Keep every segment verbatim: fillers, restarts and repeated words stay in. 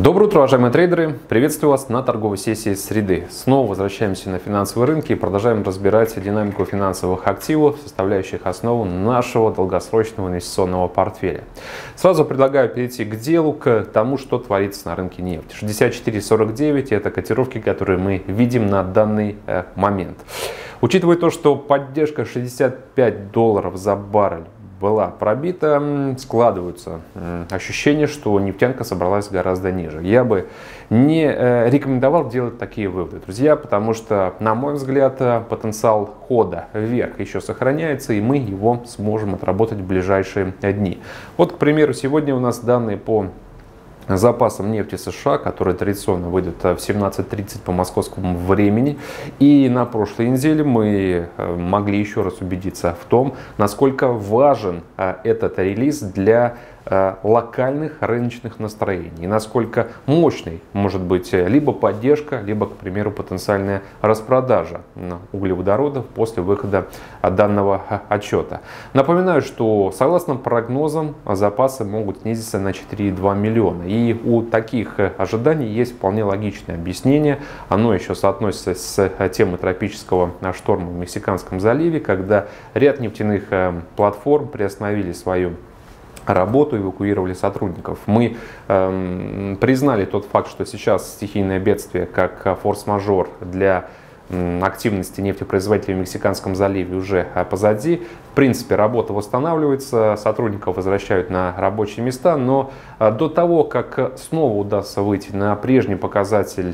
Доброе утро, уважаемые трейдеры! Приветствую вас на торговой сессии среды. Снова возвращаемся на финансовые рынки и продолжаем разбирать динамику финансовых активов, составляющих основу нашего долгосрочного инвестиционного портфеля. Сразу предлагаю перейти к делу, к тому, что творится на рынке нефти. шестьдесят четыре сорок девять – это котировки, которые мы видим на данный э, момент. Учитывая то, что поддержка шестьдесят пять долларов за баррель была пробита, складываются ощущения, что нефтянка собралась гораздо ниже. Я бы не рекомендовал делать такие выводы, друзья, потому что, на мой взгляд, потенциал хода вверх еще сохраняется, и мы его сможем отработать в ближайшие дни. Вот, к примеру, сегодня у нас данные по запасам нефти США, которые традиционно выйдут в семнадцать тридцать по московскому времени. И на прошлой неделе мы могли еще раз убедиться в том, насколько важен этот релиз для локальных рыночных настроений, насколько мощной может быть либо поддержка, либо, к примеру, потенциальная распродажа углеводородов после выхода данного отчета. Напоминаю, что согласно прогнозам запасы могут снизиться на четыре и два миллиона. И у таких ожиданий есть вполне логичное объяснение. Оно еще соотносится с темой тропического шторма в Мексиканском заливе, когда ряд нефтяных платформ приостановили свою работу, эвакуировали сотрудников. Мы э, признали тот факт, что сейчас стихийное бедствие как форс-мажор для активности нефтепроизводителей в Мексиканском заливе уже позади. В принципе, работа восстанавливается, сотрудников возвращают на рабочие места, но до того, как снова удастся выйти на прежний показатель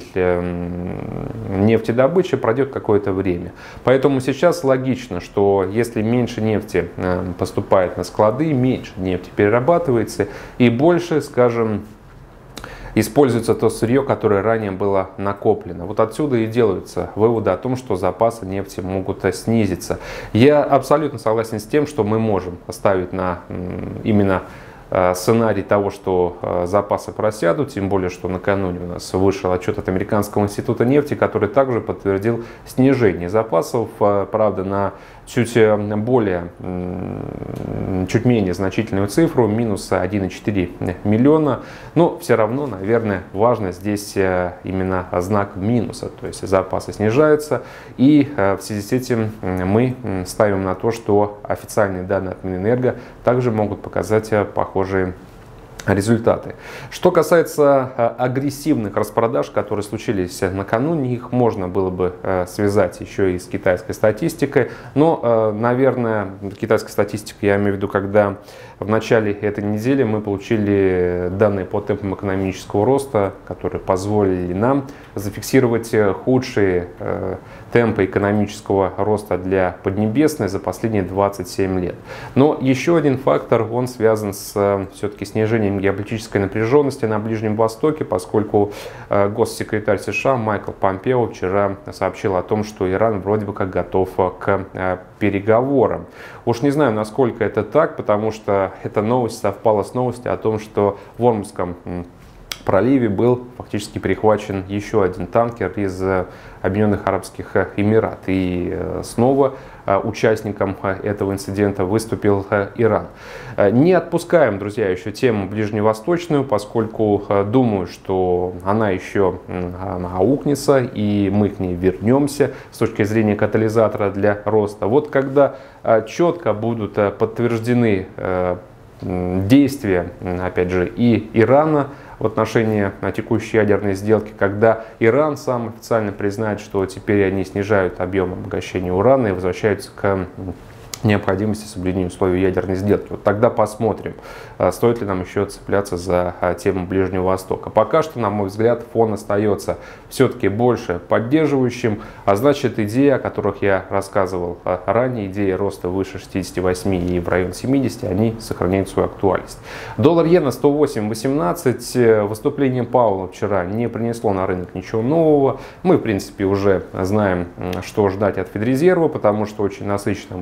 нефтедобычи, пройдет какое-то время. Поэтому сейчас логично, что если меньше нефти поступает на склады, меньше нефти перерабатывается и больше, скажем, используется то сырье, которое ранее было накоплено. Вот отсюда и делаются выводы о том, что запасы нефти могут снизиться. Я абсолютно согласен с тем, что мы можем оставить на именно сценарий того, что запасы просядут, тем более, что накануне у нас вышел отчет от Американского института нефти, который также подтвердил снижение запасов, правда, на чуть более, чуть менее значительную цифру, минус один и четыре миллиона, но все равно, наверное, важно здесь именно знак минуса, то есть запасы снижаются, и в связи с этим мы ставим на то, что официальные данные от Минэнерго также могут показать похожие результаты. Что касается агрессивных распродаж, которые случились накануне, их можно было бы связать еще и с китайской статистикой. Но, наверное, китайская статистика, я имею в виду, когда в начале этой недели мы получили данные по темпам экономического роста, которые позволили нам зафиксировать худшие темпы экономического роста для Поднебесной за последние двадцать семь лет. Но еще один фактор, он связан с все-таки снижением геополитической напряженности на Ближнем Востоке, поскольку госсекретарь США Майкл Помпео вчера сообщил о том, что Иран вроде бы как готов к переговорам. Уж не знаю, насколько это так, потому что эта новость совпала с новостью о том, что в Ормском проливе был фактически перехвачен еще один танкер из Объединенных Арабских Эмиратов. И снова участником этого инцидента выступил Иран. Не отпускаем, друзья, еще тему ближневосточную, поскольку думаю, что она еще аукнется, и мы к ней вернемся с точки зрения катализатора для роста. Вот когда четко будут подтверждены действия, опять же, и Ирана в отношении текущей ядерной сделки, когда Иран сам официально признает, что теперь они снижают объем обогащения урана и возвращаются к необходимости соблюдения условий ядерной сделки. Вот тогда посмотрим, стоит ли нам еще цепляться за тему Ближнего Востока. Пока что, на мой взгляд, фон остается все-таки больше поддерживающим, а значит, идеи, о которых я рассказывал ранее, идеи роста выше шестидесяти восьми и в район семидесяти, они сохраняют свою актуальность. Доллар-иена сто восемь восемнадцать. Выступление Пауэлла вчера не принесло на рынок ничего нового. Мы, в принципе, уже знаем, что ждать от Федрезерва, потому что очень насыщенная была прошлая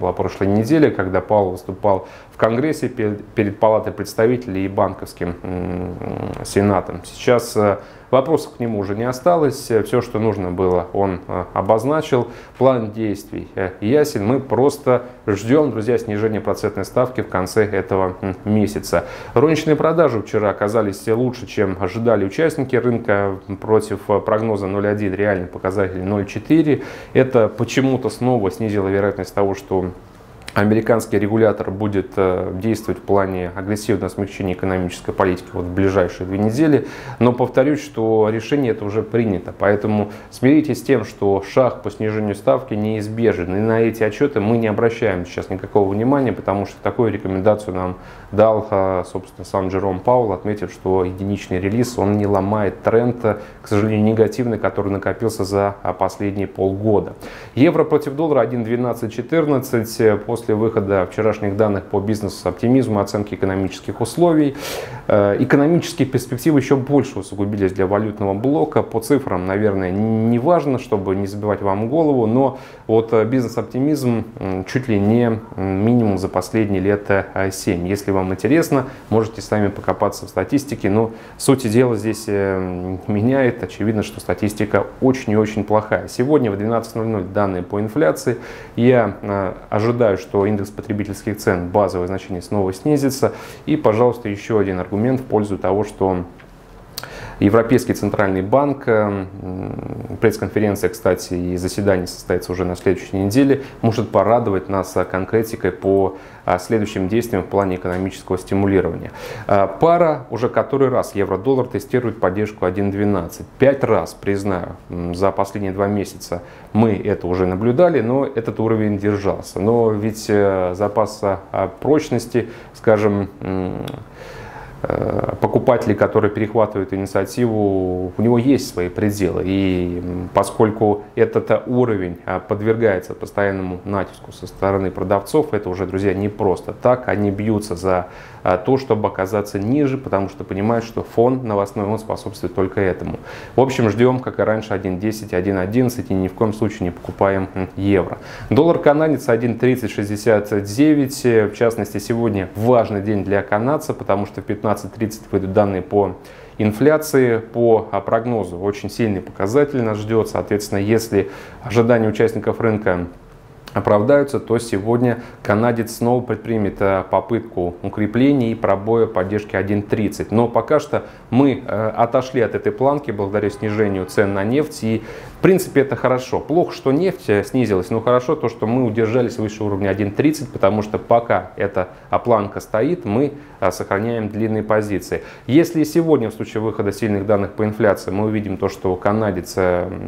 прошлой неделе, когда Паул выступал в Конгрессе перед, перед Палатой представителей и банковским сенатом. Сейчас вопросов к нему уже не осталось. Все, что нужно было, он обозначил. План действий ясен. Мы просто ждем, друзья, снижения процентной ставки в конце этого месяца. Розничные продажи вчера оказались лучше, чем ожидали участники рынка. Против прогноза ноль целых одна десятых реальный показатель ноль целых четыре десятых. Это почему-то снова снизило вероятность того, что американский регулятор будет действовать в плане агрессивного смягчения экономической политики вот в ближайшие две недели. Но повторюсь, что решение это уже принято. Поэтому смиритесь с тем, что шаг по снижению ставки неизбежен. И на эти отчеты мы не обращаем сейчас никакого внимания, потому что такую рекомендацию нам дал, собственно, сам Джером Паул, отметив, что единичный релиз он не ломает тренд, к сожалению, негативный, который накопился за последние полгода. Евро против доллара один двенадцать четырнадцать. После После выхода вчерашних данных по бизнес-оптимизму, оценки экономических условий, экономические перспективы еще больше усугубились для валютного блока. По цифрам, наверное, не важно, чтобы не забивать вам голову, но вот бизнес-оптимизм чуть ли не минимум за последние лет семь. Если вам интересно, можете сами покопаться в статистике, но суть дела здесь меняет. Очевидно, что статистика очень и очень плохая. Сегодня в двенадцать ноль ноль данные по инфляции. Я ожидаю, что индекс потребительских цен, базовое значение, снова снизится. И, пожалуйста, еще один аргумент в пользу того, что Европейский центральный банк, пресс-конференция, кстати, и заседание состоится уже на следующей неделе, может порадовать нас конкретикой по следующим действиям в плане экономического стимулирования. Пара уже который раз евро-доллар тестирует поддержку один двенадцать. Пять раз, признаю, за последние два месяца мы это уже наблюдали, но этот уровень держался. Но ведь запас прочности, скажем, покупатели, которые перехватывают инициативу, у него есть свои пределы. И поскольку этот уровень подвергается постоянному натиску со стороны продавцов, это уже, друзья, не просто так. Они бьются за то, чтобы оказаться ниже, потому что понимают, что фон новостной он способствует только этому. В общем, ждем, как и раньше, один десять, один одиннадцать и ни в коем случае не покупаем евро. Доллар канадец один тридцать шестьдесят девять. В частности, сегодня важный день для канадца, потому что в пятнадцать тридцать выйдут данные по инфляции. По прогнозу очень сильный показатель нас ждет. Соответственно, если ожидания участников рынка оправдаются, то сегодня канадец снова предпримет попытку укрепления и пробоя поддержки один тридцать. Но пока что мы отошли от этой планки благодаря снижению цен на нефть. И в принципе это хорошо. Плохо, что нефть снизилась, но хорошо то, что мы удержались выше уровня один тридцать, потому что пока эта планка стоит, мы сохраняем длинные позиции. Если сегодня в случае выхода сильных данных по инфляции мы увидим то, что канадец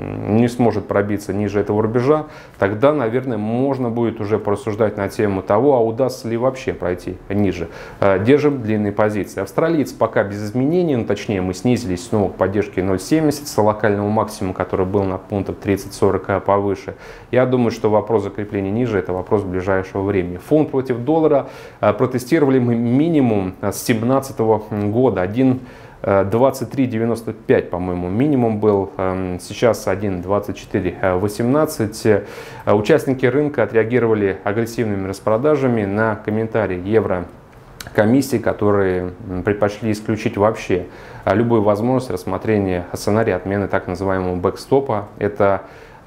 не сможет пробиться ниже этого рубежа, тогда, наверное, можно будет уже порассуждать на тему того, а удастся ли вообще пройти ниже. Держим длинные позиции. Австралиец пока без изменений, но точнее мы снизились снова к поддержке ноль целых семьдесят с локального максимума, который был на пунктов тридцать-сорок повыше. Я думаю, что вопрос закрепления ниже это вопрос ближайшего времени. Фунт против доллара протестировали мы минимум с две тысячи семнадцатого года. один двадцать три девяносто пять, по-моему, минимум был. Сейчас один двадцать четыре восемнадцать. Участники рынка отреагировали агрессивными распродажами на комментарии евро комиссии, которые предпочли исключить вообще любую возможность рассмотрения сценария отмены так называемого бэкстопа. Это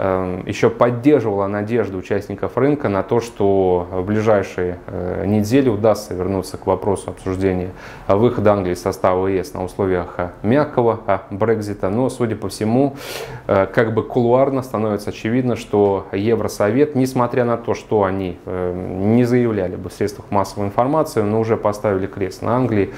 еще поддерживала надежду участников рынка на то, что в ближайшие недели удастся вернуться к вопросу обсуждения выхода Англии из состава ЕС на условиях мягкого Брексита. Но, судя по всему, как бы кулуарно становится очевидно, что Евросовет, несмотря на то, что они не заявляли бы в средствах массовой информации, но уже поставили крест на Англии,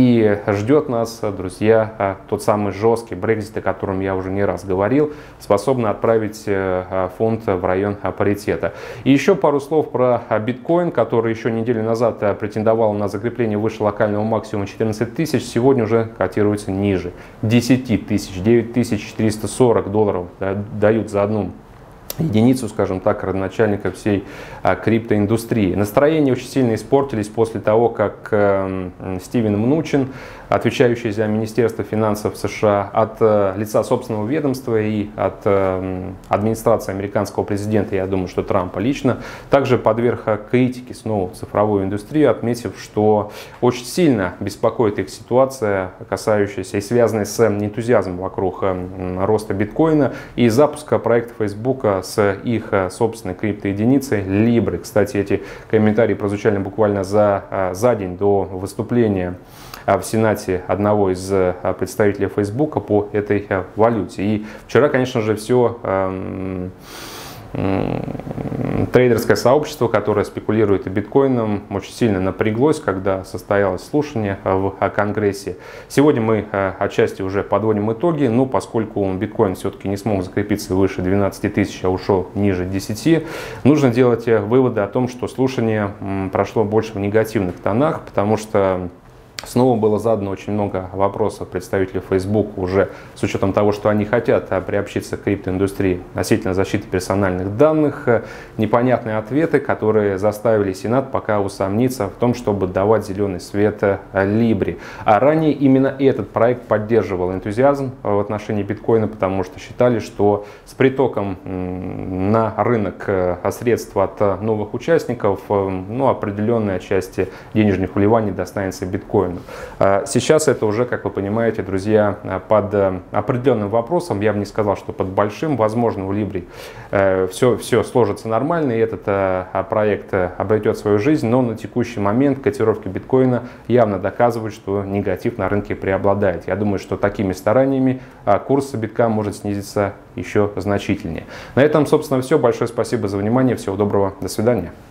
и ждет нас, друзья, тот самый жесткий Брексит, о котором я уже не раз говорил, способный отправить фунт в район паритета. И еще пару слов про биткоин, который еще неделю назад претендовал на закрепление выше локального максимума четырнадцать тысяч, сегодня уже котируется ниже десять тысяч, девять тысяч четыреста сорок долларов дают за одну единицу, скажем так, родоначальника всей а, криптоиндустрии. Настроения очень сильно испортились после того, как э, Стивен Мнучин отвечающие за Министерство финансов США, от лица собственного ведомства и от администрации американского президента, я думаю, что Трампа лично, также подверг критике снова цифровую индустрию, отметив, что очень сильно беспокоит их ситуация, касающаяся и связанная с энтузиазмом вокруг роста биткоина и запуска проекта Facebook с их собственной криптоединицей Libra. Кстати, эти комментарии прозвучали буквально за, за день до выступления в Сенате одного из представителей Facebook по этой валюте. И вчера, конечно же, все эм, эм, трейдерское сообщество, которое спекулирует биткоином, очень сильно напряглось, когда состоялось слушание в Конгрессе. Сегодня мы отчасти уже подводим итоги, но поскольку биткоин все-таки не смог закрепиться выше двенадцати тысяч, а ушел ниже десяти, нужно делать выводы о том, что слушание прошло больше в негативных тонах, потому что снова было задано очень много вопросов представителей Facebook уже с учетом того, что они хотят приобщиться к криптоиндустрии относительно защиты персональных данных. Непонятные ответы, которые заставили Сенат пока усомниться в том, чтобы давать зеленый свет Libra. А ранее именно этот проект поддерживал энтузиазм в отношении биткоина, потому что считали, что с притоком на рынок средств от новых участников, ну, определенная часть денежных вливаний достанется биткоину. Сейчас это уже, как вы понимаете, друзья, под определенным вопросом, я бы не сказал, что под большим, возможно, у Libra все, все сложится нормально, и этот проект обретет свою жизнь, но на текущий момент котировки биткоина явно доказывают, что негатив на рынке преобладает. Я думаю, что такими стараниями курс битка может снизиться еще значительнее. На этом, собственно, все. Большое спасибо за внимание. Всего доброго. До свидания.